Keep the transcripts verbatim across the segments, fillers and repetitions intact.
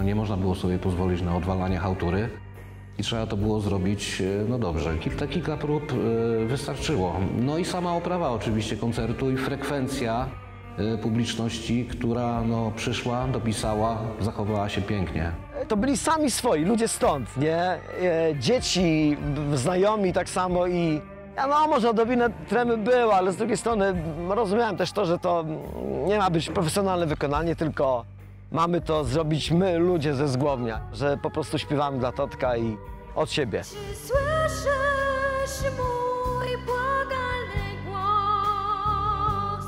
no nie można było sobie pozwolić na odwalanie chałtury i trzeba to było zrobić no dobrze. Kilka, kilka prób y, wystarczyło. No i sama oprawa oczywiście koncertu i frekwencja y, publiczności, która no, przyszła, dopisała, zachowała się pięknie. To byli sami swoi, ludzie stąd, nie? E, dzieci, znajomi tak samo i ja, no może odrobinę tremy było, ale z drugiej strony rozumiałem też to, że to nie ma być profesjonalne wykonanie, tylko mamy to zrobić my, ludzie ze Zgłownia, że po prostu śpiewamy dla Totka i od siebie. Czy słyszysz mój błagalny głos?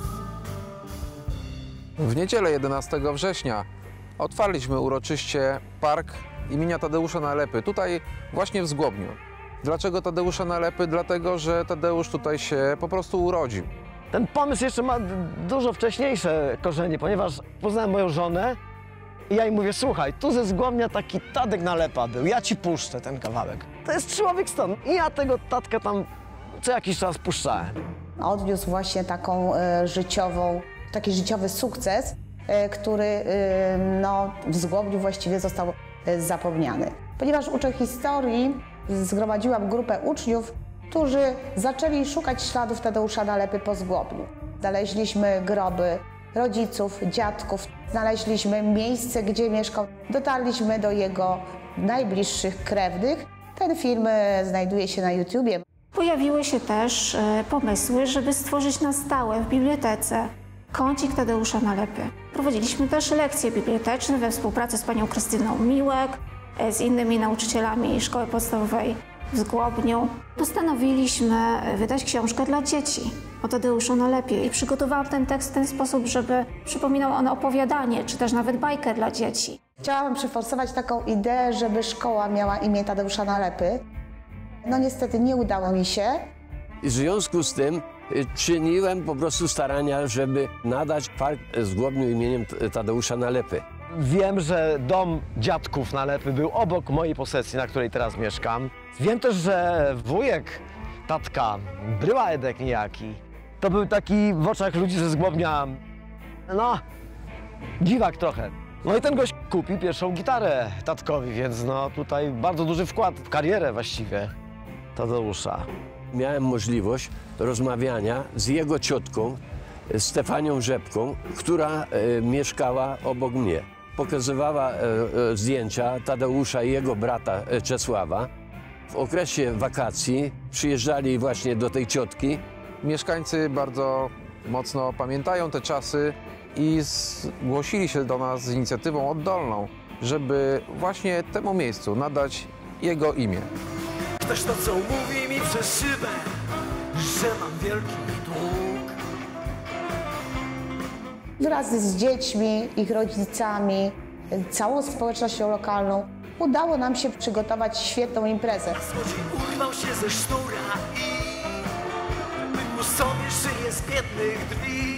W niedzielę jedenastego września otwarliśmy uroczyście park imienia Tadeusza Nalepy, tutaj właśnie w Zgłowniu. Dlaczego Tadeusza Nalepy? Dlatego, że Tadeusz tutaj się po prostu urodził. Ten pomysł jeszcze ma dużo wcześniejsze korzenie, ponieważ poznałem moją żonę i ja jej mówię, słuchaj, tu ze Zgłownia taki Tadek Nalepa był, ja ci puszczę ten kawałek. To jest człowiek stąd i ja tego Tadka tam co jakiś czas puszczałem. Odniósł właśnie taką e, życiową, taki życiowy sukces, e, który e, no, w Zgłowniu właściwie został e, zapomniany. Ponieważ uczę historii, zgromadziłam grupę uczniów, którzy zaczęli szukać śladów Tadeusza Nalepy po Zgłowniu. Znaleźliśmy groby rodziców, dziadków, znaleźliśmy miejsce, gdzie mieszkał. Dotarliśmy do jego najbliższych krewnych. Ten film znajduje się na YouTubie. Pojawiły się też e, pomysły, żeby stworzyć na stałe w bibliotece kącik Tadeusza Nalepy. Prowadziliśmy też lekcje biblioteczne we współpracy z panią Krystyną Miłek, e, z innymi nauczycielami Szkoły Podstawowej w Zgłowniu. Postanowiliśmy wydać książkę dla dzieci o Tadeuszu Nalepie i przygotowałam ten tekst w ten sposób, żeby przypominał on opowiadanie, czy też nawet bajkę dla dzieci. Chciałam przyforsować taką ideę, żeby szkoła miała imię Tadeusza Nalepy. No niestety nie udało mi się. W związku z tym czyniłem po prostu starania, żeby nadać park Zgłowniu imieniem Tadeusza Nalepy. Wiem, że dom dziadków Nalepy był obok mojej posesji, na której teraz mieszkam. Wiem też, że wujek Tatka, Bryła Edek niejaki, to był taki w oczach ludzi ze Zgłownia, no, dziwak trochę. No i ten gość kupi pierwszą gitarę Tatkowi, więc no tutaj bardzo duży wkład w karierę właściwie Tadeusza. Miałem możliwość rozmawiania z jego ciotką, Stefanią Rzepką, która e, mieszkała obok mnie. Pokazywała e, e, zdjęcia Tadeusza i jego brata e, Czesława. W okresie wakacji przyjeżdżali właśnie do tej ciotki. Mieszkańcy bardzo mocno pamiętają te czasy i zgłosili się do nas z inicjatywą oddolną, żeby właśnie temu miejscu nadać jego imię. Ktoś to, co mówi mi przez szybę, że mam wielki dług. Wraz z dziećmi, ich rodzicami, całą społecznością lokalną udało nam się przygotować świetną imprezę. Złodziej urwał się ze sznura i mówił sobie, żyje z biednych drzwi.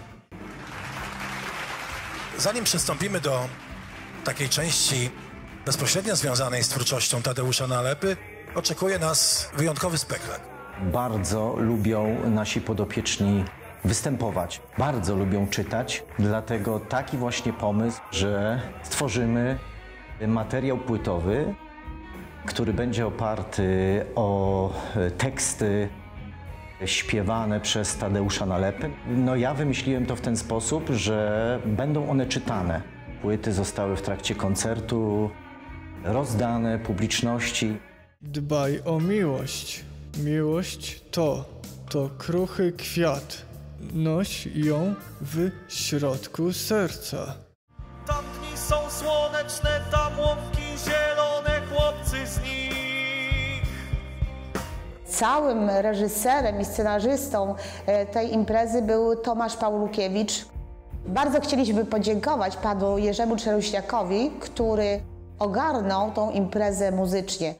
Zanim przystąpimy do takiej części bezpośrednio związanej z twórczością Tadeusza Nalepy, oczekuje nas wyjątkowy spektakl. Bardzo lubią nasi podopieczni występować, bardzo lubią czytać, dlatego taki właśnie pomysł, że stworzymy materiał płytowy, który będzie oparty o teksty śpiewane przez Tadeusza Nalepy. No ja wymyśliłem to w ten sposób, że będą one czytane. Płyty zostały w trakcie koncertu rozdane publiczności. Dbaj o miłość. Miłość to, to kruchy kwiat. Noś ją w środku serca. Tam dni są słoneczne, tam łąki zielone, chłopcy z nich. Całym reżyserem i scenarzystą tej imprezy był Tomasz Paulukiewicz. Bardzo chcieliśmy podziękować panu Jerzemu Czeruśniakowi, który ogarnął tą imprezę muzycznie.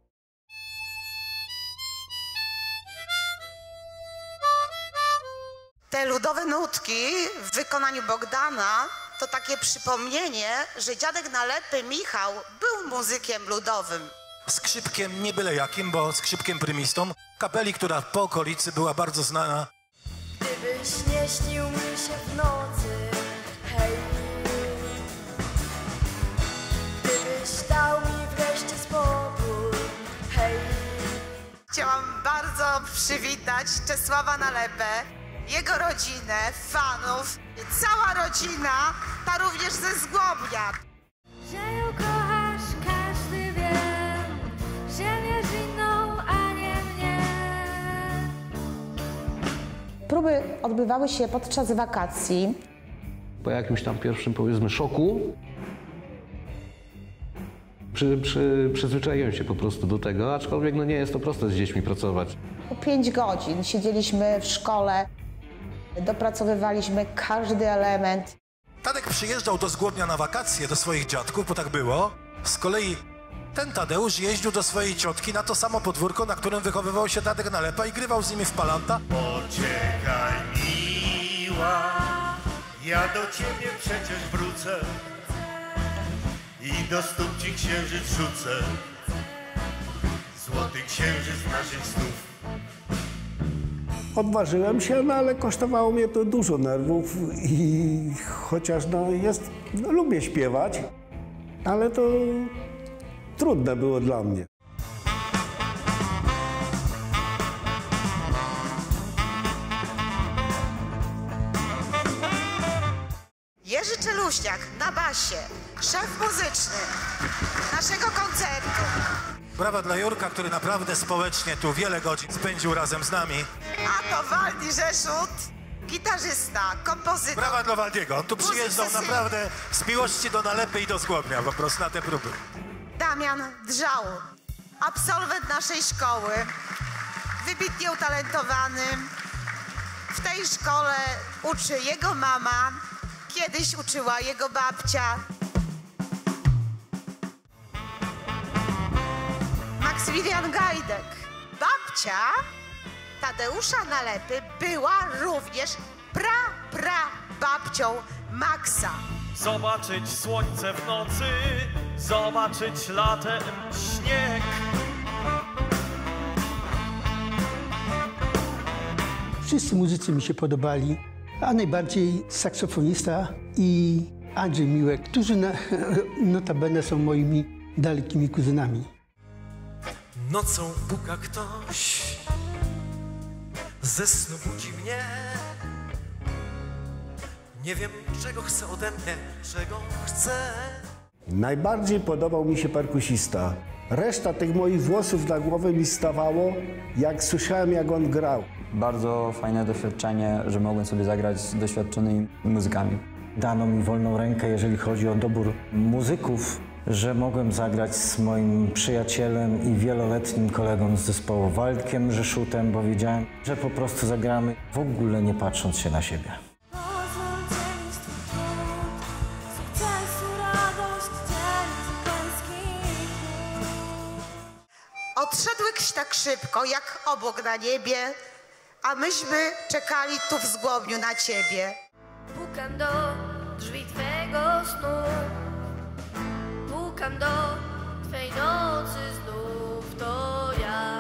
Te ludowe nutki w wykonaniu Bogdana to takie przypomnienie, że dziadek Nalepy Michał był muzykiem ludowym. Skrzypkiem nie byle jakim, bo skrzypkiem prymistą, kapeli, która po okolicy była bardzo znana. Gdybyś nie śnił mi się w nocy, hej. Gdyby Chciałam bardzo przywitać Czesława Nalepę, jego rodzinę, fanów, cała rodzina, ta również ze Zgłobnia. Że ją kochasz, każdy wie, że wiesz inną, a nie mnie. Próby odbywały się podczas wakacji. Po jakimś tam pierwszym, powiedzmy, szoku przy, przy, przyzwyczaiłem się po prostu do tego, aczkolwiek no nie jest to proste z dziećmi pracować. Po pięć godzin siedzieliśmy w szkole, dopracowywaliśmy każdy element. Tadek przyjeżdżał do Zgłodnia na wakacje do swoich dziadków, bo tak było. Z kolei ten Tadeusz jeździł do swojej ciotki na to samo podwórko, na którym wychowywał się Tadek Nalepa i grywał z nimi w palanta. Poczekaj, miła, ja do ciebie przecież wrócę i do stóp ci księżyc rzucę, złoty księżyc naszych snów. Odważyłem się, no ale kosztowało mnie to dużo nerwów i chociaż no jest, no lubię śpiewać, ale to trudne było dla mnie. Jerzy Czeluśniak na basie, szef muzyczny naszego koncertu. Brawa dla Jurka, który naprawdę społecznie tu wiele godzin spędził razem z nami. A to Waldi Rzeszut, gitarzysta, kompozytor. Brawa dla Waldiego, on tu przyjeżdżał naprawdę z miłości do Nalepy i do Zgłodnia, po prostu na te próby. Damian Drzał, absolwent naszej szkoły, wybitnie utalentowany. W tej szkole uczy jego mama, kiedyś uczyła jego babcia. Maksymilian Gajdek, babcia Tadeusza Nalepy była również pra, pra babcią Maxa. Zobaczyć słońce w nocy, zobaczyć latem śnieg. Wszyscy muzycy mi się podobali, a najbardziej saksofonista i Andrzej Miłek, którzy na, notabene są moimi dalekimi kuzynami. Nocą puka ktoś, ze snu budzi mnie. Nie wiem, czego chce ode mnie, czego chce. Najbardziej podobał mi się perkusista. Reszta tych moich włosów na głowę mi stawało, jak słyszałem, jak on grał. Bardzo fajne doświadczenie, że mogłem sobie zagrać z doświadczonymi muzykami. Dano mi wolną rękę, jeżeli chodzi o dobór muzyków, że mogłem zagrać z moim przyjacielem i wieloletnim kolegą z zespołu Waldkiem Rzeszutem, bo wiedziałem, że po prostu zagramy w ogóle nie patrząc się na siebie. Odszedłeś tak szybko, jak obok na niebie, a myśmy czekali tu w Zgłobniu na ciebie. Pukam do drzwi twego snu, pukam do twej nocy znów, to ja.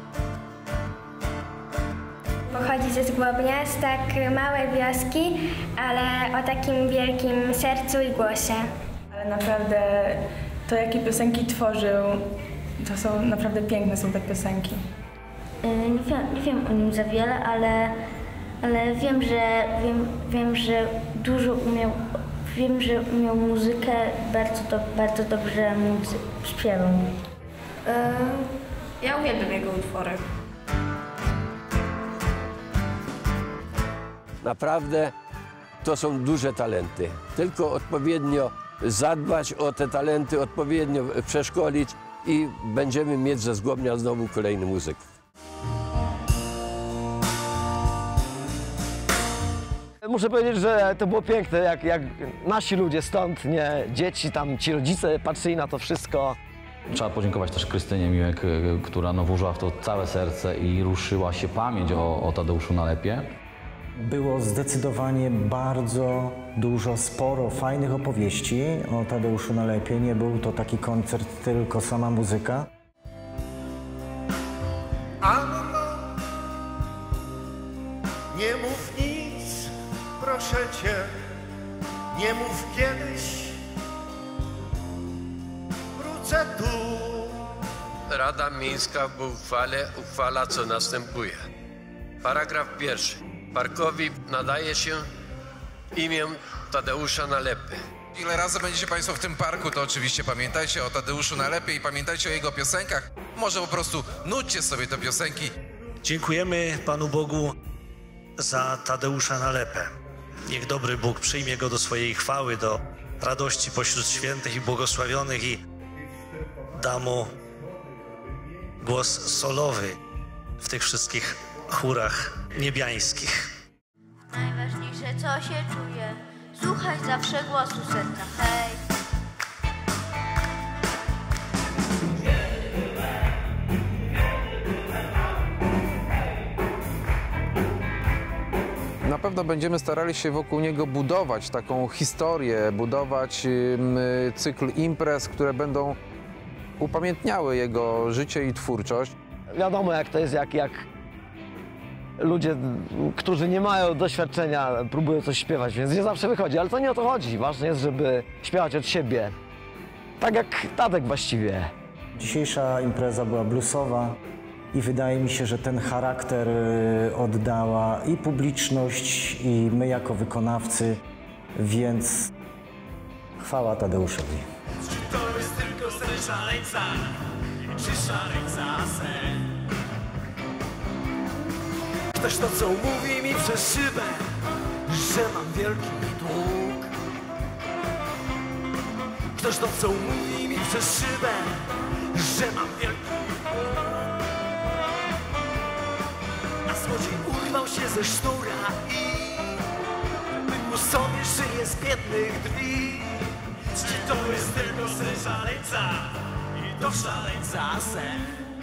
Pochodzi ze Zgłobnia, z tak małej wioski, ale o takim wielkim sercu i głosie. Ale naprawdę to, jakie piosenki tworzył, to są naprawdę piękne są te piosenki. Nie wiem, nie wiem o nim za wiele, ale, ale wiem, że wiem, wiem, że dużo umiał, wiem, że umiał muzykę, bardzo, do, bardzo dobrze śpiewał. Ja uwielbiam jego utwory. Naprawdę to są duże talenty. Tylko odpowiednio zadbać o te talenty, odpowiednio przeszkolić i będziemy mieć ze Zgłobnia znowu kolejny muzyk. Muszę powiedzieć, że to było piękne, jak, jak nasi ludzie stąd, nie dzieci, tam ci rodzice patrzyli na to wszystko. Trzeba podziękować też Krystynie Miłek, która no, włożyła w to całe serce i ruszyła się pamięć o, o Tadeuszu Nalepie. Było zdecydowanie bardzo dużo, sporo fajnych opowieści o Tadeuszu Nalepie. Nie był to taki koncert, tylko sama muzyka. Anno, nie mów nic, proszę cię, nie mów kiedyś. Wrócę tu Rada Miejska w uchwale uchwala, co następuje. Paragraf pierwszy. Parkowi nadaje się imię Tadeusza Nalepy. Ile razy będziecie Państwo w tym parku, to oczywiście pamiętajcie o Tadeuszu Nalepie i pamiętajcie o jego piosenkach. Może po prostu nudźcie sobie te piosenki. Dziękujemy Panu Bogu za Tadeusza Nalepę. Niech dobry Bóg przyjmie go do swojej chwały, do radości pośród świętych i błogosławionych i da mu głos solowy w tych wszystkich chórach niebiańskich. Najważniejsze, co się czuje, słuchaj zawsze głosu serca, hej. Na pewno będziemy starali się wokół niego budować taką historię, budować y, cykl imprez, które będą upamiętniały jego życie i twórczość. Wiadomo, jak to jest, jak, jak ludzie, którzy nie mają doświadczenia, próbują coś śpiewać, więc nie zawsze wychodzi, ale to nie o to chodzi. Ważne jest, żeby śpiewać od siebie. Tak jak Tadek właściwie. Dzisiejsza impreza była bluesowa i wydaje mi się, że ten charakter oddała i publiczność, i my jako wykonawcy, więc chwała Tadeuszowi. Czy to jest tylko sen szaleńca, czy szaleńca sen? Ktoś nocą mówi mi przez szybę, że mam wielki dług. Ktoś nocą mówi mi przez szybę, że mam wielki dług. A złodziej urwał się ze sznura i mówił sobie, żyje z biednych drzwi. Czy to jest tylko sen szaleńca i to szaleńca sen?